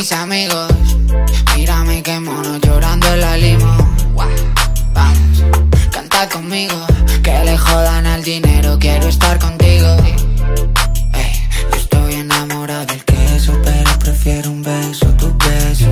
mis amigos. Mírame qué mono llorando en la limo. Vamos, canta conmigo, que le jodan al dinero, quiero estar contigo. Ey, yo estoy enamorado del queso, pero prefiero un beso, tu beso.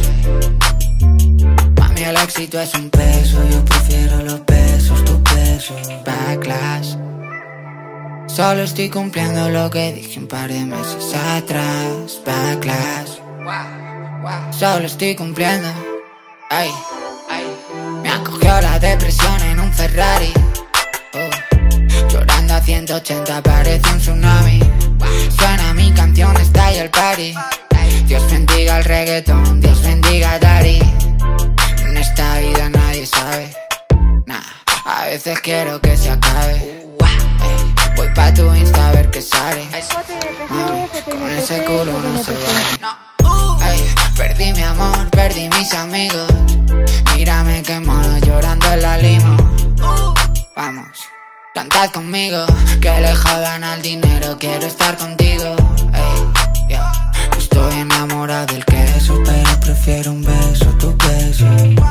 Mami, el éxito es un peso, yo prefiero los besos, tus besos. Backlash. Solo estoy cumpliendo lo que dije un par de meses atrás. Backlash. Solo estoy cumpliendo. Ay, ay. Me acogió la depresión en un Ferrari. Llorando a 180 parece un tsunami. Suena mi canción, está ahí el party. Dios bendiga el reggaetón, Dios bendiga a Daddy. En esta vida nadie sabe. Nah, a veces quiero que se acabe. Voy pa' tu Insta a ver qué sale. Con ese culo no se va. Ay, perdí mi amor, perdí mis amigos. Mírame qué mono llorando en la limo. Vamos, cantad conmigo, que le jodan al dinero, quiero estar contigo. Ey, yeah. Estoy enamorado del queso, pero prefiero un beso, tu beso.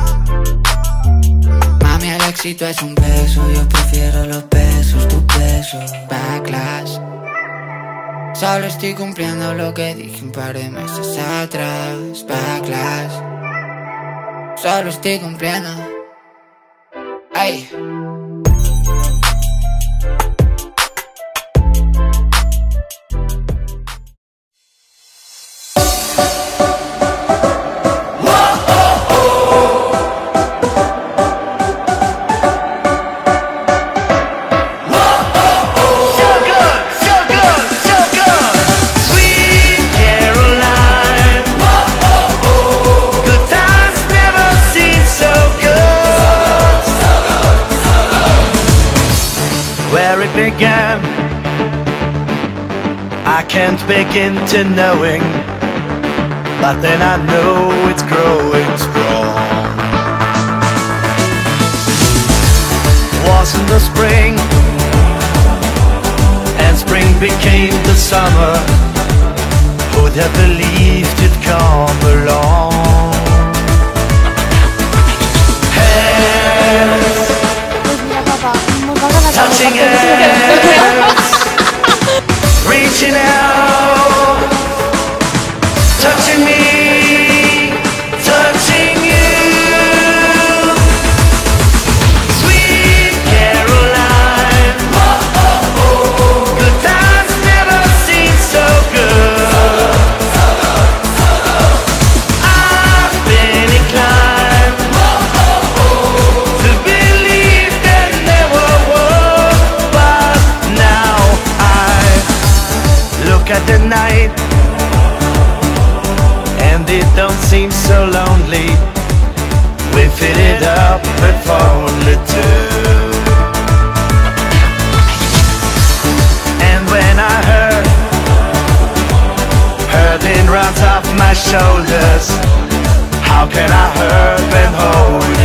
Mami, el éxito es un beso, yo prefiero los besos, tus besos. Backlash. Solo estoy cumpliendo lo que dije un par de meses atrás. Backlash. Solo estoy cumpliendo. Ay. Began, I can't begin to knowing, but then I know it's growing strong. Was in the spring, and spring became the summer. Who'd have believed it'd come along? Hands touching hands, reaching out, touching me, touching you. Sweet Caroline, good times never seem so good. I've been inclined to believe that never was, but now I look at the night and it don't seem so lonely. We fit it up if only two. And when I heard hurting runs off my shoulders, how can I hurt and hold